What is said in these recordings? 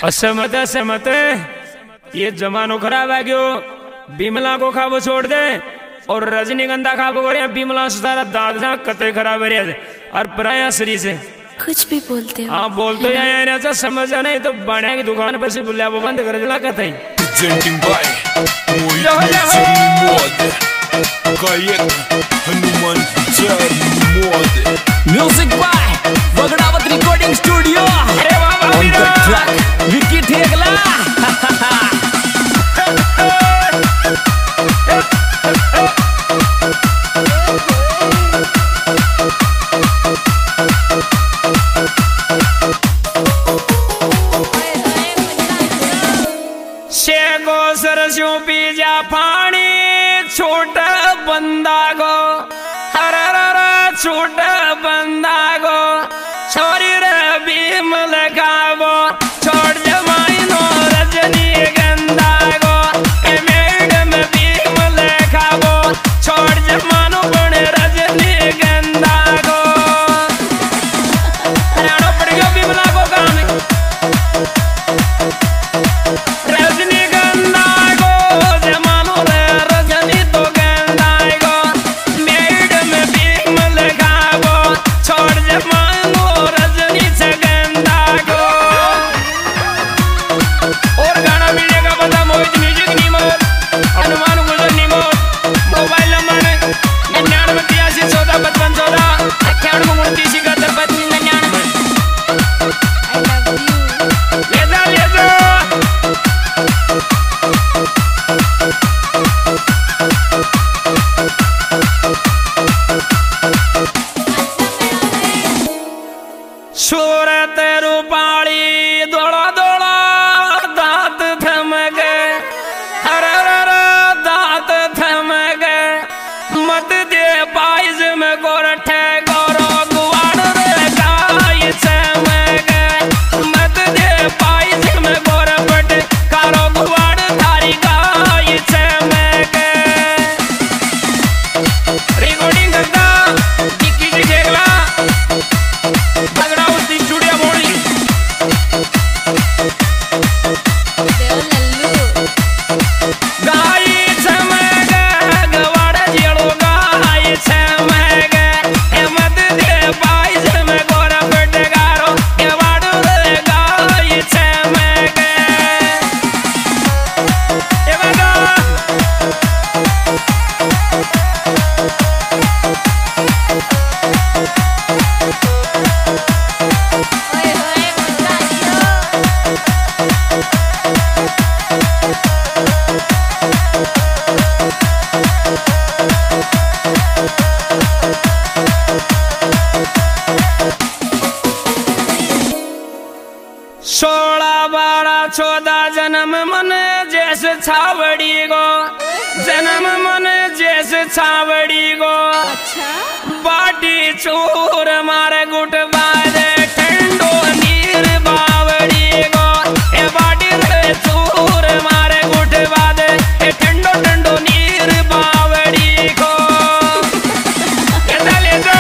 असमत ये जमानो खराब है क्यों। बिमला को खाबो छोड़ दे और रजनीगंधा खाबो करे। बिमला से सारा दांत कतरे खराब है और प्राया शरीर से कुछ भी बोलते हो। हाँ बोलते हैं समझा नहीं तो बने की दुकान पर से बुला वो बंद कर दिला कहते हैं। Music by Bagrawat recording studio on the track Vicky Thegla. शेगो सरस्यों पी जा पानी छोटा बंदा गो हर छोटा बंदा गो छोरी रे भीमल खाबो छोड़ जमाई नो रजनीगंधा गो मैडम भीमल खाबो छोड़ जमानो बन रजनीगंधा गो। राणो पड़ गयो भीमला को काम सूरत रूपाली दौड़ा दौड़ा दांत थम गए हर दांत थम गए मत दे पाइज में गोरठे गोरो गुवाड़ रे गाय चम गए मत दे पाइज में गोरपट कारो गुवाड़ थारी गाय चम गए। रिकॉर्डिंग करता विकी ठेगला चौदह जन्म मन जैसे छावड़ी गो जन्म मन जैसे छावड़ी गो बाटी चूर मारे गुट बाजे ठंडो नीर बावड़ी गो ए बाटी रे चूर मारे गुट बाजे ठंडो ठंडो नीर बावड़ी गो। ले जा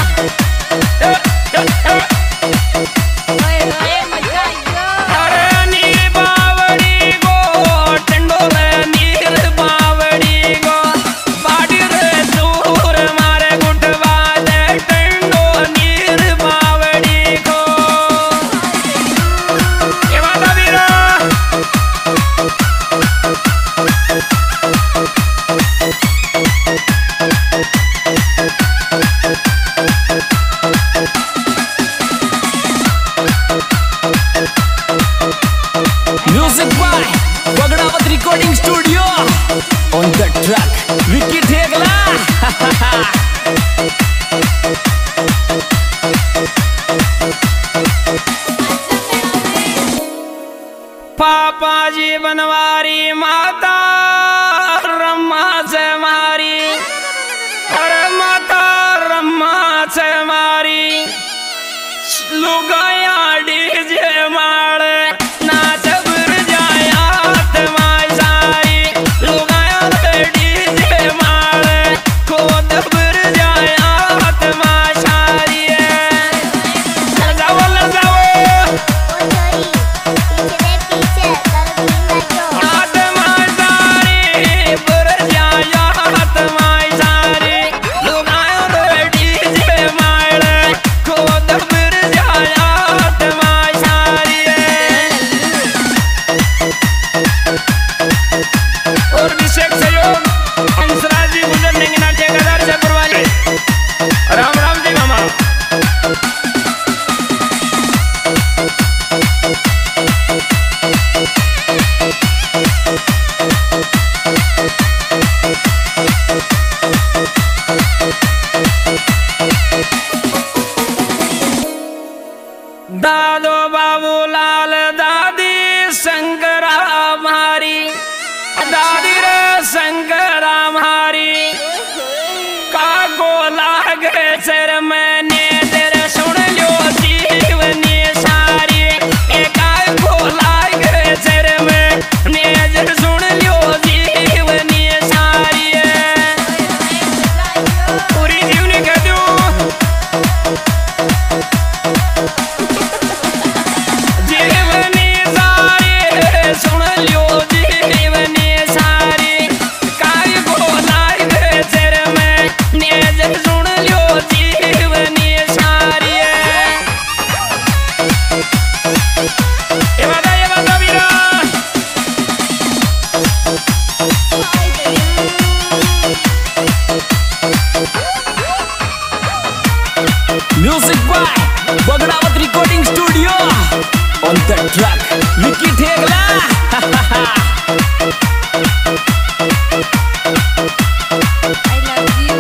music by Bagrawat recording studio on the track Vicky Thegla. पापा जी बनवारी माता रम्मा से मारी अरे माता रम्मा से मारी लुगाया डीजे मारे नाच बुर जाया तुम्हारी सारी लुगाया डीजे मारे खुद बुर जाया तुम्हारी सारी। जाओ दादो बाबू लाल दादी शंकरा मारी दादी रे शंकरा मारी का गो लागे सर मैंने तेरे सुन लो जीवनी सारी का गो लागे सर मैंने तेरे सुन लो जीवनी सारी पूरी जीवनी कह दूं जीवनी सारी सुन लो जीवनी सारी काय गो लागे सर मैंने तेरे सुन लो जीवनी सारी ये बता वीरा Music by Bagrawat Recording Studio. On the track, Vicky Thegla. I love you.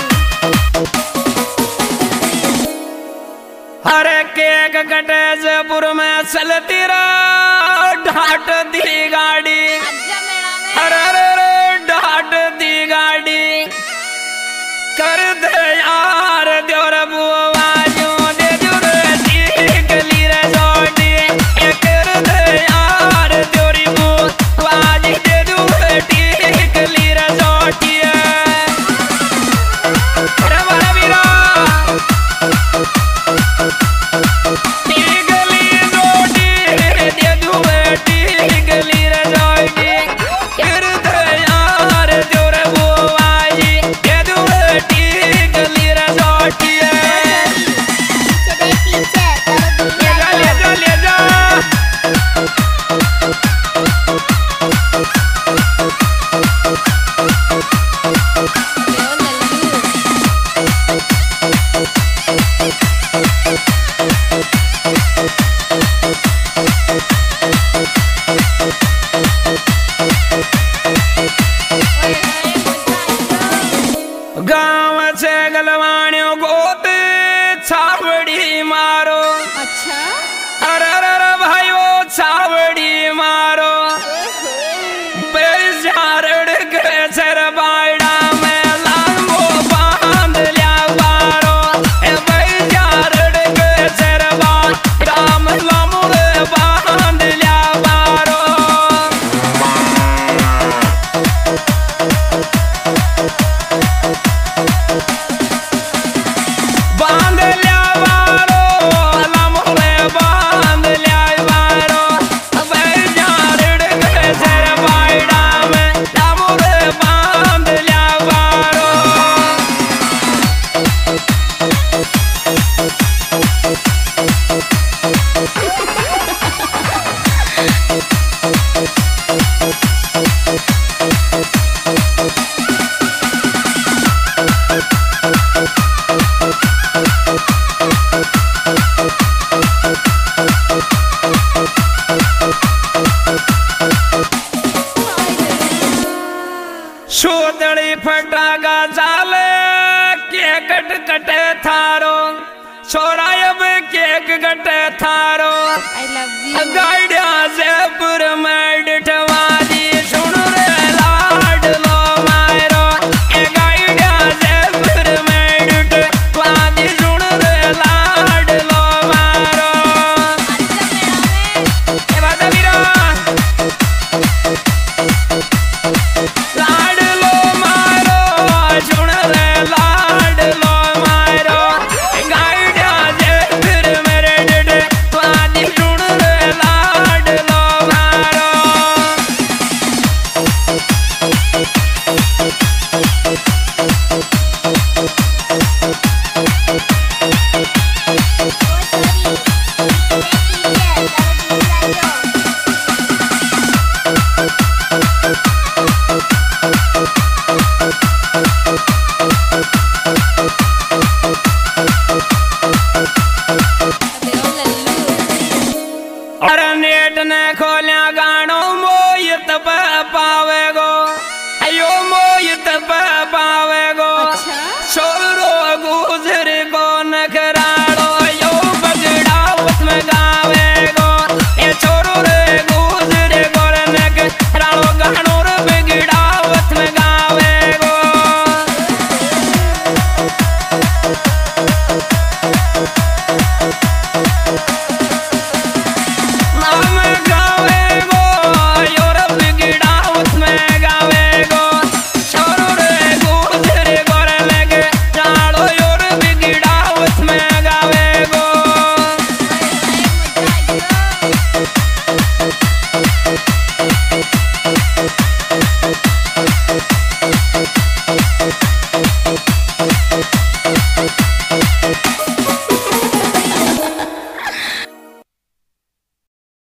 हर केक कटे जयपुर में चलती रहा ढाट दी गाड़ी आजा मेला में हर हर ढाट दी गाड़ी कर दे यार द्योर बुआ जो दे जुर गली रे जोड़ी ये कर दे यार द्योरी बुआ जी दे जुर गली रे जोड़ी अरे वाला वीरा गली जोड़ी दे जुर गली रे जोड़ी कर दे यार द्योर बुआ जी दे जुर गली रे जोड़ी पीछे पीछे ले जा गाँव से गलवाणियों गोत छावड़ी मारो अच्छा अरे भाई वो छावड़ी मारो बेजारड़ के सर बाड़ा में लांगो बांध लिया बारो ए बेजारड़ के सर बाड़ा में लामुड़े बांध लिया बारो बांध लिया बारो लामुड़े बांध लिया बारो बेजारड़ के सर बाड़ा में लामुड़े बांध लिया बारो सोदड़ी फटाका चाले केक कटे थारो छोरा अब केक कटे थारो I love you. गाड़िया जयपुर में डिठवा दी सुन रे लाड लो मारो ए गाड़िया जयपुर में डिठवा दी सुन रे लाड लो मारो आजा मेला में ए बात वीरा लाड लो मारो सुन रे लाड लो मारो गाड़िया जयपुर मेरे डिठवा दी सुन रे लाड लो मारो अरे नेट ने खोलिया